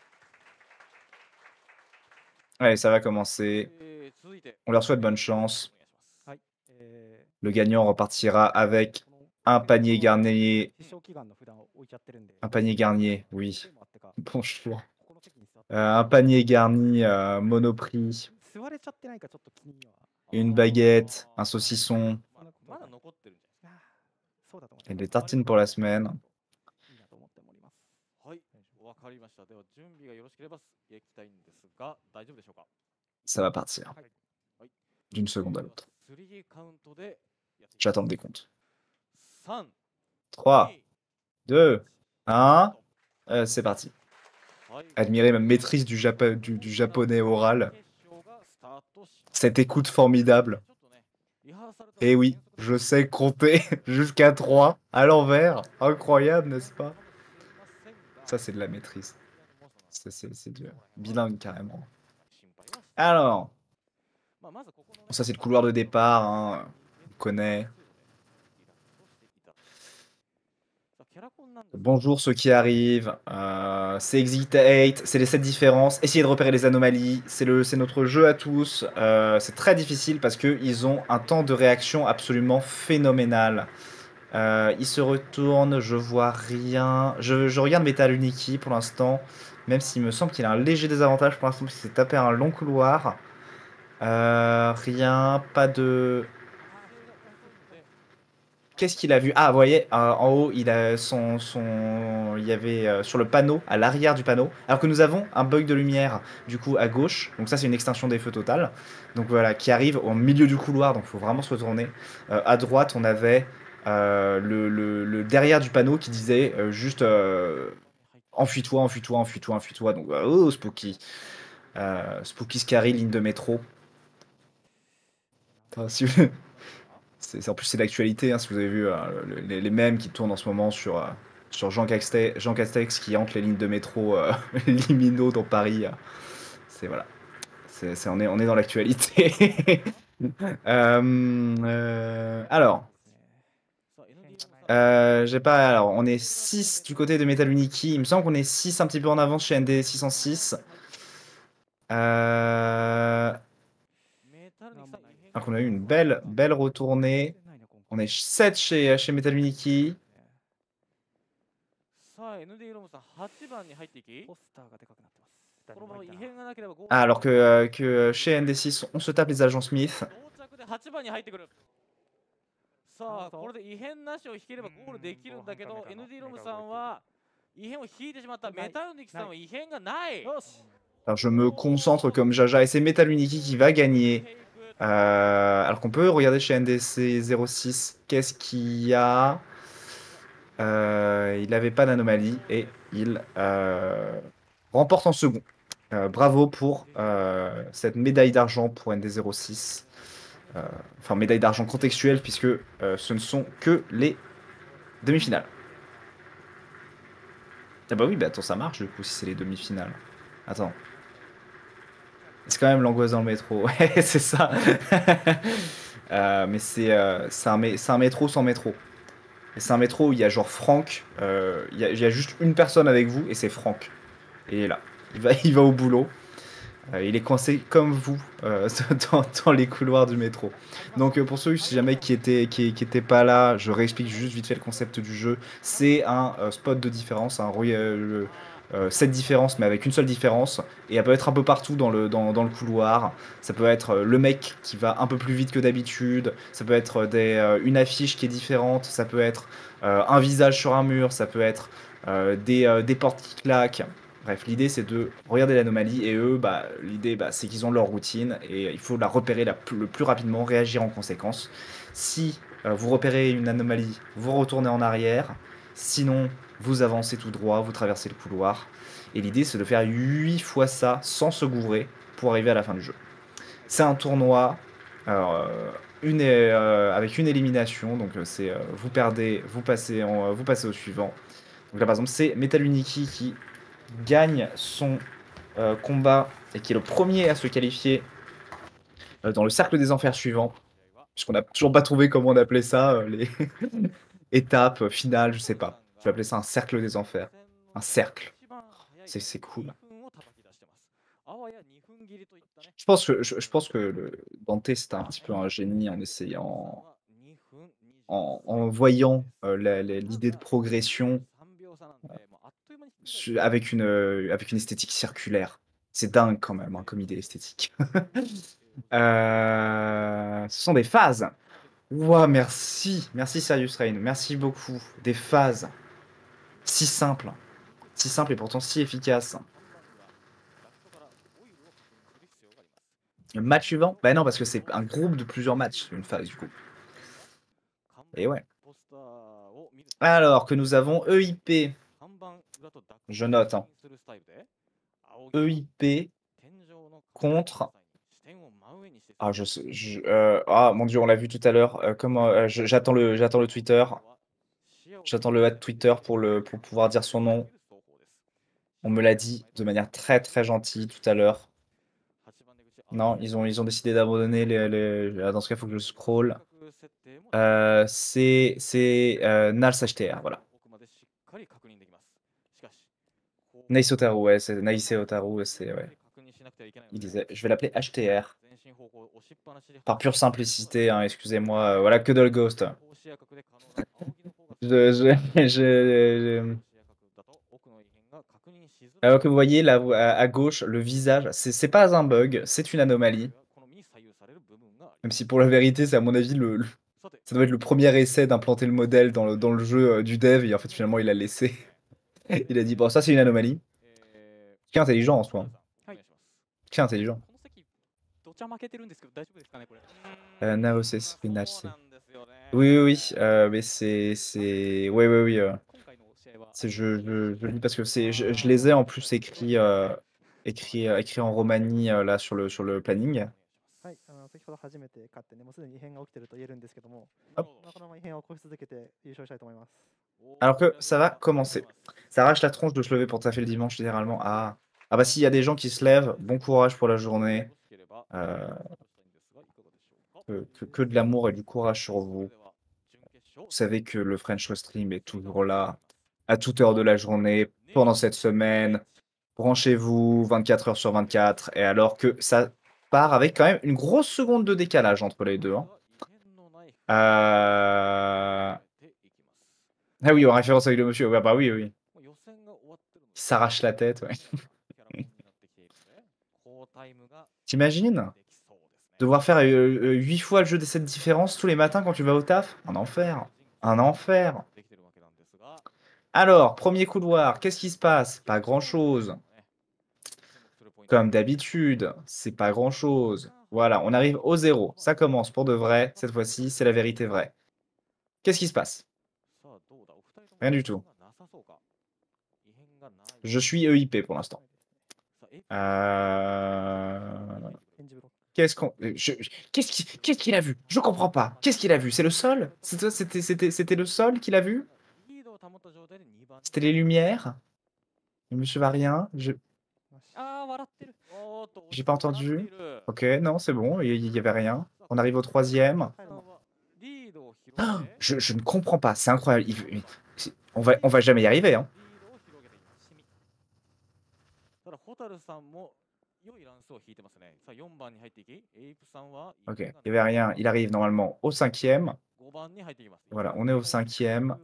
Allez, ça va commencer. On leur souhaite bonne chance. Le gagnant repartira avec un panier garni. Un panier garni, oui. Bonjour. Un panier garni Monoprix. Une baguette, un saucisson. Et des tartines pour la semaine. Ça va partir. D'une seconde à l'autre. J'attends le décompte. 3, 2, 1. C'est parti. Admirez ma maîtrise du japonais oral. Cette écoute formidable. Et oui, je sais compter jusqu'à 3 à l'envers. Incroyable, n'est-ce pas? Ça, c'est de la maîtrise. C'est du bilingue carrément. Alors, ça c'est le couloir de départ, hein. On connaît. Bonjour ceux qui arrivent, c'est Exit 8, c'est les 7 différences, essayez de repérer les anomalies, c'est notre jeu à tous, c'est très difficile parce qu'ils ont un temps de réaction absolument phénoménal. Ils se retournent, je vois rien, je regarde Metal Uniki pour l'instant, même s'il me semble qu'il a un léger désavantage pour l'instant parce qu'il s'est tapé un long couloir. Rien, pas de... Qu'est-ce qu'il a vu? Ah, vous voyez, en haut, il a il y avait sur le panneau, à l'arrière du panneau, alors que nous avons un bug de lumière, du coup, à gauche. Donc ça, c'est une extinction des feux totale. Donc voilà, qui arrive au milieu du couloir, donc il faut vraiment se retourner. À droite, on avait le derrière du panneau qui disait juste enfuis-toi, enfuis-toi, enfuis-toi, enfuis-toi. Donc, oh, Spooky. Spooky Scary, ligne de métro. Enfin, en plus, c'est l'actualité, hein, si vous avez vu les mèmes qui tournent en ce moment sur Jean Castex qui hante les lignes de métro liminaux dans Paris. C'est voilà. On est dans l'actualité. Alors. J'ai pas. Alors, on est 6 du côté de Metal Uniki. Il me semble qu'on est 6 un petit peu en avance chez ND 606. Alors qu'on a eu une belle retournée. On est 7 chez Metal Uniki. Ah, alors que chez ND6, on se tape les agents Smith. Alors je me concentre comme Jaja et c'est Metal Uniki qui va gagner. Alors qu'on peut regarder chez NDC 06, qu'est-ce qu'il y a? Il n'avait pas d'anomalie et il remporte en second. Bravo pour cette médaille d'argent pour ND06. Enfin, médaille d'argent contextuelle puisque ce ne sont que les demi-finales. Ah bah oui, bah attends, ça marche du coup si c'est les demi-finales. Attends. C'est quand même l'angoisse dans le métro. Ouais, c'est ça. Mais c'est un métro sans métro. Et c'est un métro où il y a genre Franck. Il y a juste une personne avec vous et c'est Franck. Et là, il va au boulot. Il est coincé comme vous dans les couloirs du métro. Donc pour ceux si jamais qui étaient pas là, je réexplique juste vite fait le concept du jeu. C'est un spot de différence, cette différence mais avec une seule différence. Et elle peut être un peu partout dans le couloir. Ça peut être le mec qui va un peu plus vite que d'habitude. Ça peut être une affiche qui est différente. Ça peut être un visage sur un mur. Ça peut être des portes qui claquent. Bref, l'idée c'est de regarder l'anomalie et eux, bah, l'idée c'est qu'ils ont leur routine et il faut la repérer le plus rapidement, réagir en conséquence. Si vous repérez une anomalie, vous retournez en arrière, sinon vous avancez tout droit, vous traversez le couloir. Et l'idée c'est de faire 8 fois ça sans se gourer pour arriver à la fin du jeu. C'est un tournoi alors, avec une élimination, donc c'est vous perdez, vous passez au suivant. Donc là par exemple c'est Metal Uniki qui gagne son combat et qui est le premier à se qualifier dans le cercle des enfers suivant. Puisqu'on n'a toujours pas trouvé comment on appelait ça, les étapes, finales, je sais pas. Je vais appeler ça un cercle des enfers. Un cercle. C'est cool. Je pense que Dante, c'était un petit peu un génie en essayant, en voyant l'idée de progression avec une esthétique circulaire. C'est dingue quand même, hein, comme idée esthétique. Ce sont des phases. Ouah, merci. Merci Serious Rain. Merci beaucoup. Des phases. Si simples. Si simples et pourtant si efficaces. Le match suivant? Bah non, parce que c'est un groupe de plusieurs matchs, une phase du coup. Et ouais. Alors que nous avons EIP. Je note, hein. EIP contre. Ah, ah mon dieu, on l'a vu tout à l'heure. J'attends le Twitter. J'attends le Twitter pour pouvoir dire son nom. On me l'a dit de manière très très gentille tout à l'heure. Non, ils ont décidé d'abandonner dans ce cas, il faut que je scroll. C'est Nals HTR, voilà. Naïs Otaru, ouais, c'est Naïs Otaru, c'est ouais. Il disait, je vais l'appeler HTR. Par pure simplicité, hein, excusez-moi. Voilà, que de le ghost. Alors que vous voyez là à gauche, le visage, c'est pas un bug, c'est une anomalie. Même si pour la vérité, c'est à mon avis ça doit être le premier essai d'implanter le modèle dans le jeu du dev et en fait finalement il a laissé. Il a dit bon ça c'est une anomalie. Qui est intelligent en soi. Qui est intelligent. Naos Spinach, c'est. Oui, oui, oui, mais oui, oui, oui. Je lis parce que je les ai en plus écrits en romani là sur le planning. Hop. Alors que ça va commencer. Ça arrache la tronche de se lever pour taffer le dimanche généralement. Ah, ah bah s'il y a des gens qui se lèvent, bon courage pour la journée. Que de l'amour et du courage sur vous. Vous savez que le French Stream est toujours là, à toute heure de la journée, pendant cette semaine. Branchez-vous 24 heures sur 24, et alors que ça part avec quand même une grosse seconde de décalage entre les deux. Hein. Ah oui, en référence avec le monsieur. Ouais, bah oui, oui. Il s'arrache la tête, ouais. T'imagines? Devoir faire, 8 fois le jeu des 7 différences tous les matins quand tu vas au taf? Un enfer, un enfer. Alors, premier couloir, qu'est-ce qui se passe? Pas grand-chose. Comme d'habitude, c'est pas grand-chose. Voilà, on arrive au 0. Ça commence pour de vrai. Cette fois-ci, c'est la vérité vraie. Qu'est-ce qui se passe? Rien du tout. Je suis EIP pour l'instant. Qu'est-ce qu'on qu'est-ce qu'il a vu? Je comprends pas. Qu'est-ce qu'il a vu? C'est le sol? C'était le sol qu'il a vu? C'était les lumières? Le monsieur va rien? J'ai pas entendu. OK, non, c'est bon, il y avait rien. On arrive au 3e. Je ne comprends pas, c'est incroyable. On va jamais y arriver, hein. OK, il y avait rien. Il arrive normalement au 5e. Voilà, on est au 5e.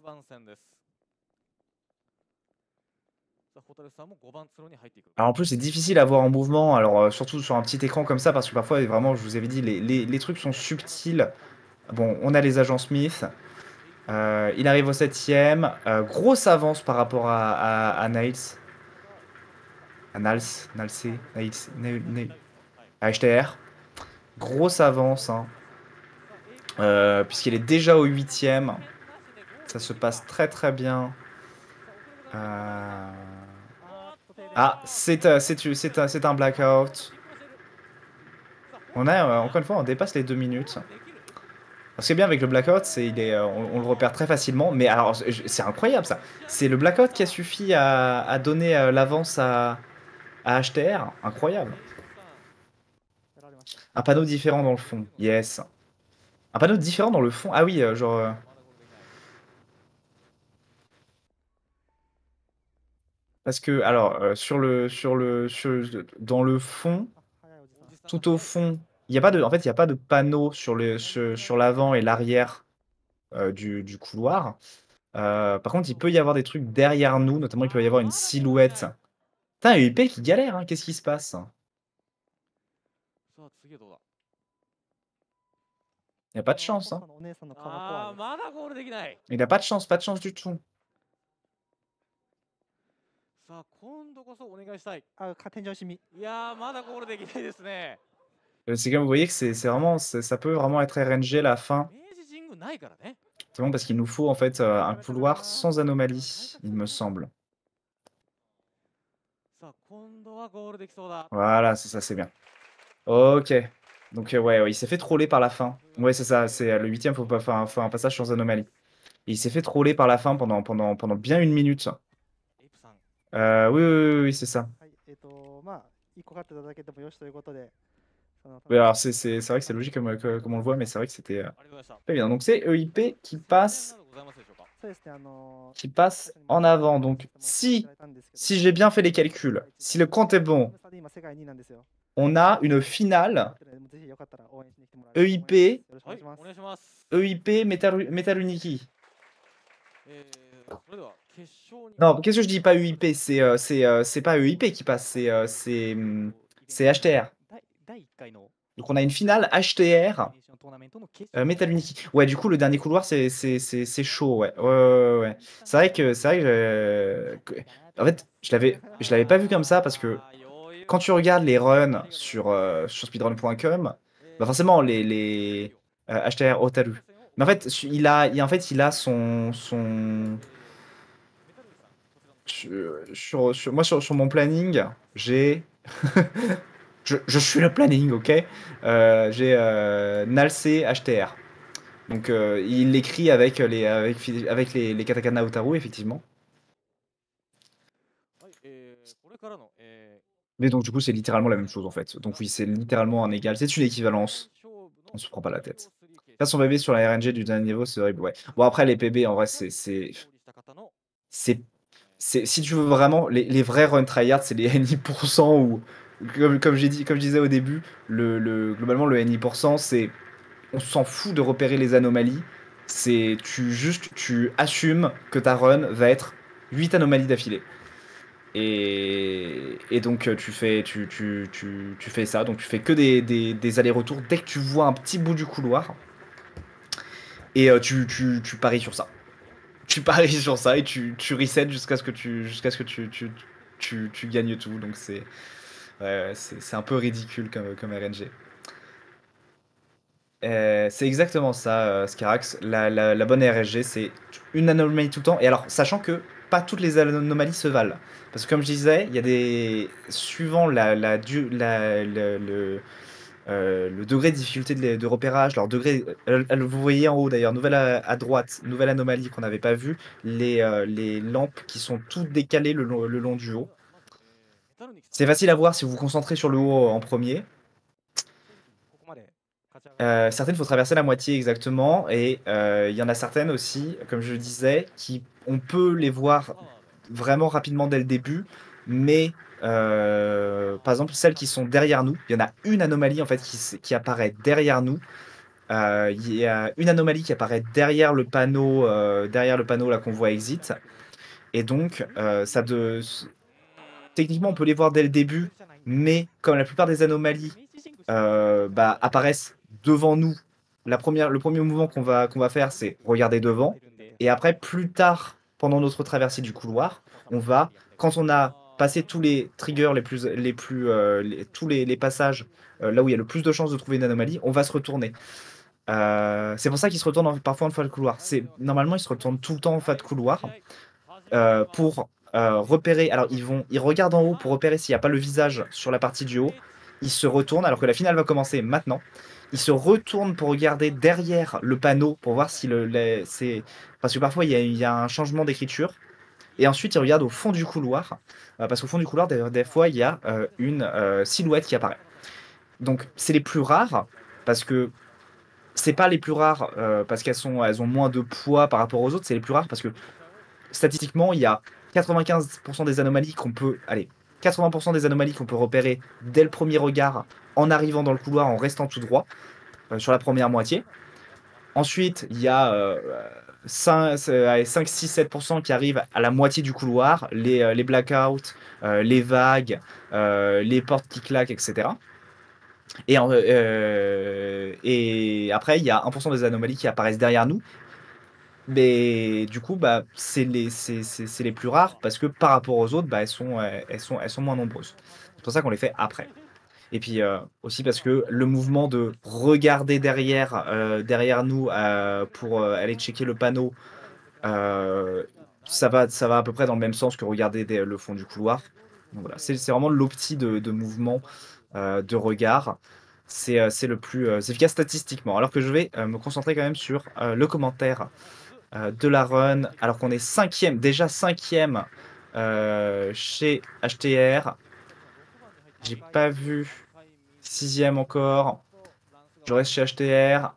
Alors en plus, c'est difficile à voir en mouvement, alors, surtout sur un petit écran comme ça, parce que parfois, vraiment, je vous avais dit, les trucs sont subtils. Bon, on a les agents Smith. Il arrive au 7e. Grosse avance par rapport à Niles. À Nals, Nalsé, Niles, à HTR. Grosse avance, hein. Puisqu'il est déjà au 8e. Ça se passe très très bien. Ah, c'est un blackout. On a, encore une fois, on dépasse les 2 minutes. Ce qui est bien avec le blackout, c'est on le repère très facilement. Mais alors, c'est incroyable ça. C'est le blackout qui a suffi à donner l'avance à HTR. Incroyable. Un panneau différent dans le fond. Yes. Un panneau différent dans le fond. Ah oui, genre... Parce que, alors, dans le fond, tout au fond, il y a pas de, en fait, il y a pas de panneau sur l'avant et l'arrière du couloir. Par contre, il peut y avoir des trucs derrière nous, notamment il peut y avoir une silhouette. Putain, UIP qui galère, hein, qu'est-ce qui se passe? Il a pas de chance, hein. Il a pas de chance du tout. C'est comme vous voyez que c'est vraiment, ça peut vraiment être RNG la fin. C'est bon parce qu'il nous faut en fait un couloir sans anomalie, il me semble. Voilà, c'est ça, c'est bien. OK. Donc ouais, il s'est fait troller par la fin. Ouais, c'est ça, c'est le 8e, faut pas faire un passage sans anomalie. Et il s'est fait troller par la fin pendant bien 1 minute. Oui, oui, oui, oui, c'est ça. Oui, alors c'est vrai que c'est logique comme on le voit, mais c'est vrai que c'était pas bien. Donc c'est EIP qui passe en avant. Donc si j'ai bien fait les calculs, si le compte est bon, on a une finale EIP Metal Uniki. Non, qu'est-ce que je dis? Pas EIP, c'est pas EIP qui passe, c'est HTR. Donc on a une finale HTR Metal Uniki. Ouais, du coup, le dernier couloir, c'est chaud, ouais. Ouais, ouais, ouais. C'est vrai que en fait, je l'avais pas vu comme ça parce que quand tu regardes les runs sur speedrun.com, bah forcément HTR Otaru. Mais en fait, il a moi sur mon planning, j'ai je suis le planning, OK? J'ai Nalsé HTR. Donc il l'écrit avec les katakana Otaru, effectivement. Mais donc du coup, c'est littéralement la même chose en fait. Donc oui, c'est littéralement un égal. C'est une équivalence. On se prend pas la tête. Faire son PB sur la RNG du dernier niveau, c'est horrible, ouais. Bon après les PB en vrai c'est si tu veux vraiment les vrais run tryhard, c'est les NI% ou comme je disais au début, globalement le NI%, c'est on s'en fout de repérer les anomalies. C'est tu assumes que ta run va être 8 anomalies d'affilée. Et donc tu fais ça, donc tu fais que des allers-retours dès que tu vois un petit bout du couloir. Et tu paries sur ça. Tu paries sur ça et tu resets jusqu'à ce que tu gagnes tout. Donc c'est un peu ridicule comme RNG. C'est exactement ça, Scarax. La bonne RSG, c'est une anomalie tout le temps. Et alors, sachant que pas toutes les anomalies se valent. Parce que comme je disais, il y a des... Suivant le degré de difficulté de repérage, leur degré... vous voyez en haut d'ailleurs, nouvelle à droite, nouvelle anomalie qu'on n'avait pas vue, les lampes qui sont toutes décalées le long du haut. C'est facile à voir si vous vous concentrez sur le haut en premier. Certaines, il faut traverser la moitié exactement, et il y en a certaines aussi, comme je le disais, on peut les voir vraiment rapidement dès le début, mais par exemple, celles qui sont derrière nous, il y en a une anomalie en fait qui apparaît derrière nous. Il y a une anomalie qui apparaît derrière le panneau là qu'on voit exit, et donc techniquement on peut les voir dès le début, mais comme la plupart des anomalies apparaissent devant nous. Le premier mouvement qu'on va faire, c'est regarder devant. Et après, plus tard, pendant notre traversée du couloir, quand on a passé tous les triggers tous les passages là où il y a le plus de chances de trouver une anomalie, on va se retourner. C'est pour ça qu'ils se retournent parfois en fin de couloir. Normalement, ils se retournent tout le temps en fin de couloir pour repérer. Alors, ils regardent en haut pour repérer s'il n'y a pas le visage sur la partie du haut. Ils se retournent alors que la finale va commencer maintenant. Ils se retournent pour regarder derrière le panneau pour voir si c'est. Parce que parfois il y a un changement d'écriture. Et ensuite, ils regardent au fond du couloir. Parce qu'au fond du couloir, des fois, il y a une silhouette qui apparaît. Donc, c'est les plus rares. Parce que c'est pas les plus rares parce elles ont moins de poids par rapport aux autres. C'est les plus rares parce que statistiquement, il y a 95% des anomalies qu'on peut, allez, 80% des anomalies qu'on peut repérer dès le premier regard en arrivant dans le couloir, en restant tout droit sur la première moitié. Ensuite, il y a 5, 6, 7% qui arrivent à la moitié du couloir, les blackouts, les vagues, les portes qui claquent, etc. Et après, il y a 1% des anomalies qui apparaissent derrière nous. Mais du coup, c'est les plus rares parce que par rapport aux autres, elles sont moins nombreuses. C'est pour ça qu'on les fait après. Et puis aussi parce que le mouvement de regarder derrière nous pour aller checker le panneau, ça va à peu près dans le même sens que regarder le fond du couloir. Donc voilà, c'est vraiment l'opti de mouvement de regard. C'est le plus efficace statistiquement. Alors que je vais me concentrer quand même sur le commentaire de la run, alors qu'on est déjà cinquième chez HTR. J'ai pas vu sixième encore. Je reste chez HTR.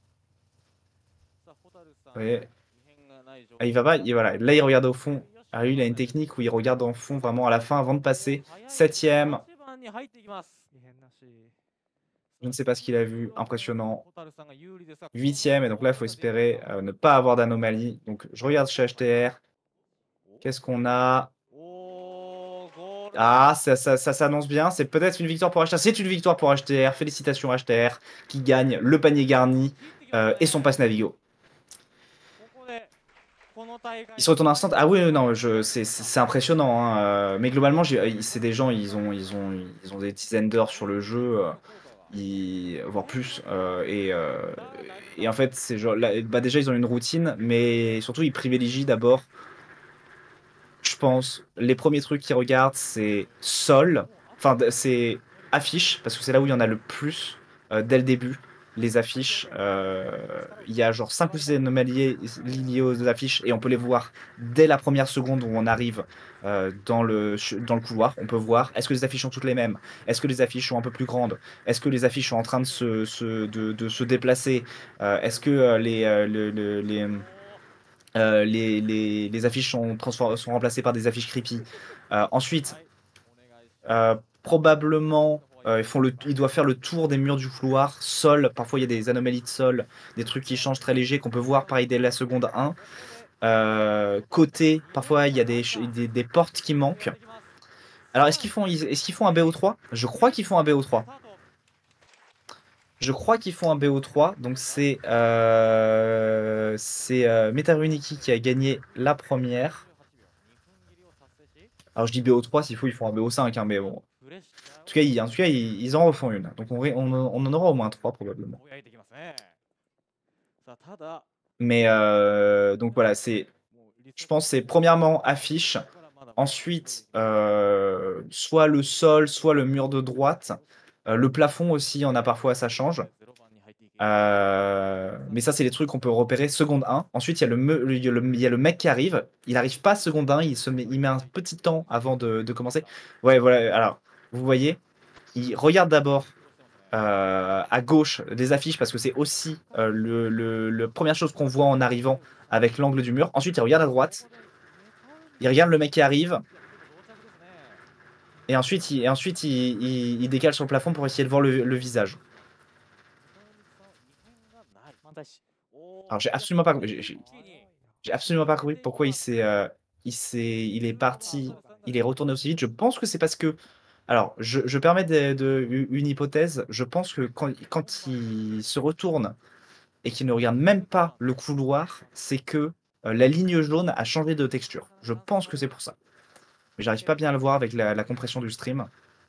Oui. Ah, il va pas, voilà. Là, il regarde au fond. Ah, lui, il a une technique où il regarde en fond vraiment à la fin avant de passer. Septième. Je ne sais pas ce qu'il a vu. Impressionnant. Huitième. Et donc là, il faut espérer ne pas avoir d'anomalie. Donc, je regarde chez HTR. Qu'est-ce qu'on a? Ah, ça s'annonce bien. C'est peut-être une victoire pour HTR. C'est une victoire pour HTR. Félicitations HTR qui gagne le panier garni et son pass Navigo. Il se retourne instant. Ah oui, non, c'est impressionnant, hein. Mais globalement, c'est des gens, ils ont des dizaines d'heures sur le jeu, voire plus. Et en fait, c'est genre, déjà, ils ont une routine, mais surtout, ils privilégient d'abord, je pense, les premiers trucs qu'ils regardent, c'est sol, enfin, c'est affiche, parce que c'est là où il y en a le plus dès le début. Les affiches, il y a genre 5 ou 6 anomalies liées aux affiches et on peut les voir dès la première seconde où on arrive dans le couloir. On peut voir, est-ce que les affiches sont toutes les mêmes? Est-ce que les affiches sont un peu plus grandes? Est-ce que les affiches sont en train de se déplacer? Est-ce que les affiches sont remplacées par des affiches creepy? Ensuite, probablement il doit faire le tour des murs du couloir, sol, parfois il y a des anomalies de sol, des trucs qui changent très légers qu'on peut voir pareil dès la seconde 1. Côté, parfois il y a des portes qui manquent. Alors est-ce qu'ils font un BO3? Je crois qu'ils font un BO3. Je crois qu'ils font un BO3, donc c'est Metaruniki qui a gagné la première. Alors je dis BO3, s'il faut ils font un BO5, hein, mais bon. En tout cas, ils en refont une. Donc on en aura au moins 3 probablement. Mais donc voilà, je pense c'est premièrement affiche, ensuite soit le sol, soit le mur de droite. Le plafond aussi, il y en a parfois, ça change. Mais ça, c'est les trucs qu'on peut repérer seconde 1. Ensuite, il y a le mec qui arrive. Il arrive pas seconde 1, il met un petit temps avant de commencer. Ouais, voilà. Alors, vous voyez, il regarde d'abord à gauche des affiches parce que c'est aussi la première chose qu'on voit en arrivant avec l'angle du mur. Ensuite, il regarde à droite. Il regarde le mec qui arrive. Et ensuite, il décale sur le plafond pour essayer de voir le visage. Alors, j'ai absolument pas compris pourquoi il est parti, il est retourné aussi vite. Je pense que c'est parce que, alors, je permets une hypothèse. Je pense que quand il se retourne et qu'il ne regarde même pas le couloir, c'est que la ligne jaune a changé de texture. Je pense que c'est pour ça. Mais j'arrive pas bien à le voir avec la compression du stream.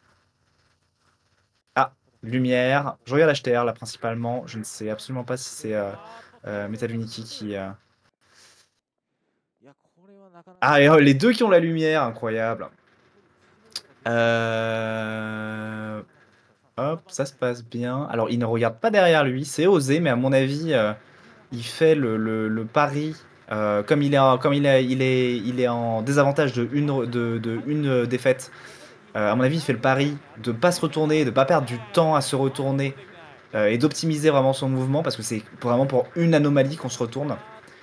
Ah, lumière. Je regarde HTR là principalement. Je ne sais absolument pas si c'est Metaluniki qui. Ah, et, les deux qui ont la lumière, incroyable. Hop, ça se passe bien. Alors, il ne regarde pas derrière lui, c'est osé, mais à mon avis, il fait le pari. Comme il est en désavantage de une défaite, à mon avis, il fait le pari de ne pas se retourner, de ne pas perdre du temps à se retourner et d'optimiser vraiment son mouvement parce que c'est vraiment pour une anomalie qu'on se retourne.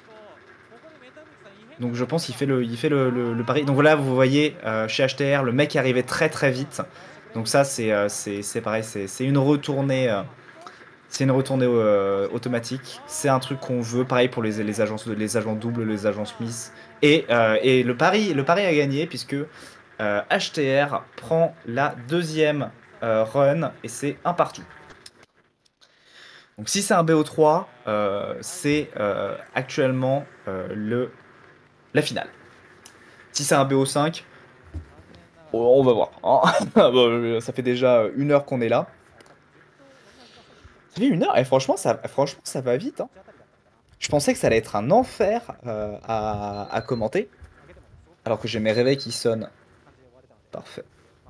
Donc je pense qu'il fait le pari. Donc voilà, vous voyez chez HTR, le mec est arrivé très très vite. Donc ça, c'est pareil, c'est une retournée. C'est une retournée automatique. C'est un truc qu'on veut. Pareil pour les agents doubles, les agents Smith. Et le pari a gagné puisque HTR prend la deuxième run et c'est un partout. Donc si c'est un BO3, c'est actuellement la finale. Si c'est un BO5, on va voir. Bon, ça fait déjà 1 heure qu'on est là. Ça fait 1 heure et franchement, ça va vite. Hein. Je pensais que ça allait être un enfer à commenter. Alors que j'ai mes réveils qui sonnent. Parfait.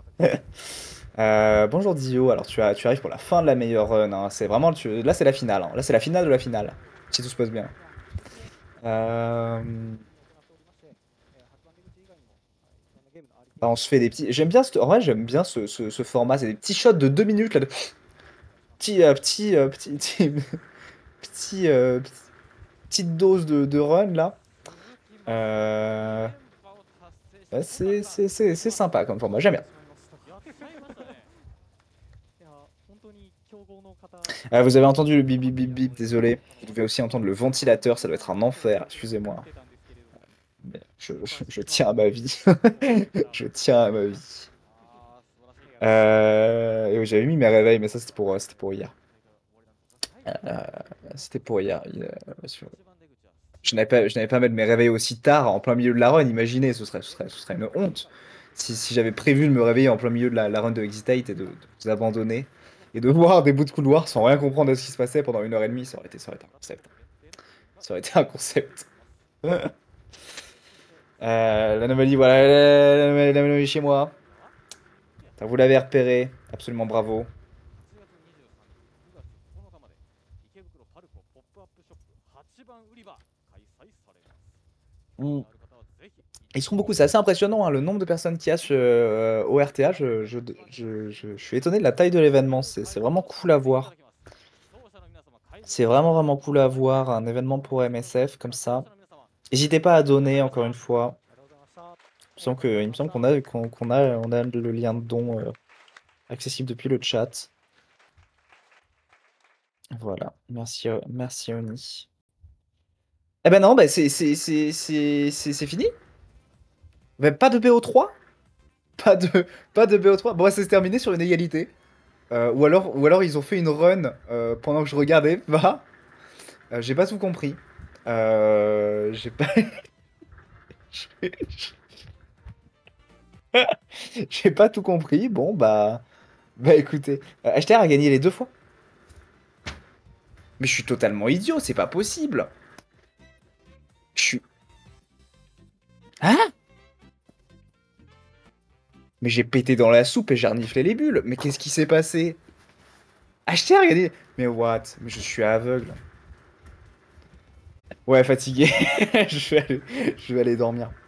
Bonjour Dio, alors tu arrives pour la fin de la meilleure run. Hein. C'est vraiment, là c'est la finale. Hein. Là c'est la finale de la finale. Si tout se passe bien. On se fait des petits. J'aime bien en vrai, j'aime bien ce format. C'est des petits shots de 2 minutes là. Petite dose de run là. C'est sympa comme format, j'aime bien. Vous avez entendu le bip bip bip bip, désolé. Vous devez aussi entendre le ventilateur, ça doit être un enfer, excusez-moi. Je tiens à ma vie. Je tiens à ma vie. Et oui, j'avais mis mes réveils, mais ça c'était pour hier. C'était pour hier. Je n'avais pas à mettre mes réveils aussi tard, en plein milieu de la run, imaginez, ce serait une honte. Si j'avais prévu de me réveiller en plein milieu de la run de Exit et de vous abandonner, et de voir des bouts de couloir sans rien comprendre de ce qui se passait pendant 1 heure et demie, ça aurait été un concept. Ça aurait été un concept. L'anomalie, voilà, l'anomalie chez moi. Vous l'avez repéré, absolument bravo. Ils sont beaucoup, c'est assez impressionnant hein, le nombre de personnes qu'il y a au RTA. Je suis étonné de la taille de l'événement, c'est vraiment cool à voir. C'est vraiment cool à voir, un événement pour MSF comme ça. N'hésitez pas à donner encore une fois. Il me semble qu'on a le lien de don accessible depuis le chat. Voilà, merci, merci Oni. Eh ben non, bah c'est fini. Bah, pas de BO3? Pas de BO3. Bon, c'est terminé sur une égalité. Ou alors ils ont fait une run pendant que je regardais. Bah, j'ai pas tout compris. J'ai pas... j'ai pas tout compris. Bon, bah écoutez, HTR a gagné les 2 fois. Mais je suis totalement idiot, c'est pas possible. Je suis... Hein? Mais j'ai pété dans la soupe et j'ai reniflé les bulles. Mais qu'est-ce qui s'est passé? HTR a gagné... Mais what? Mais je suis aveugle. Ouais, fatigué. Je vais aller dormir.